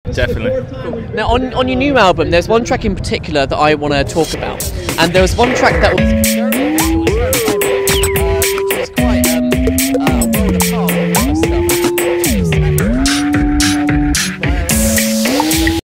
Definitely. Cool. Now, on your new album, there's one track in particular that I want to talk about, and there was one track that was